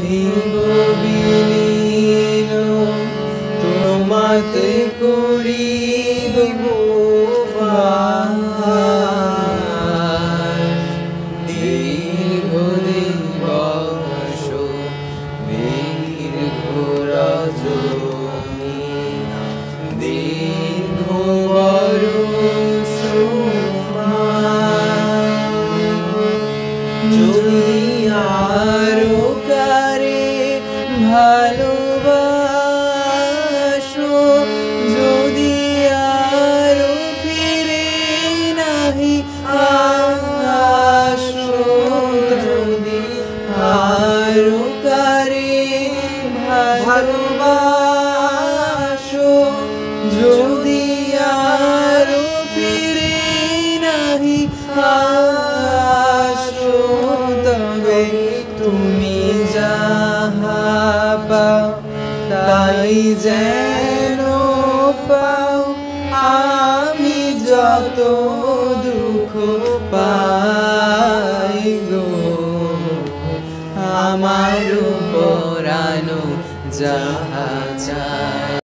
হইব বিলীন তোমাতে করিব দীর্ঘ দিবস দীর্ঘ রজনী দীর্ঘ বরষ যদি আরো কারে ভালোবাসো যদি আরো ফিরে নাহি আসো যদি আরো কারে ভালোবাসো যদি আরো ফিরে নাহি আসো তবে তুমি যাহা পাও তাই যেন পাও আমি যত দুঃখ পাই গো আমার পরানো যাহা চায়।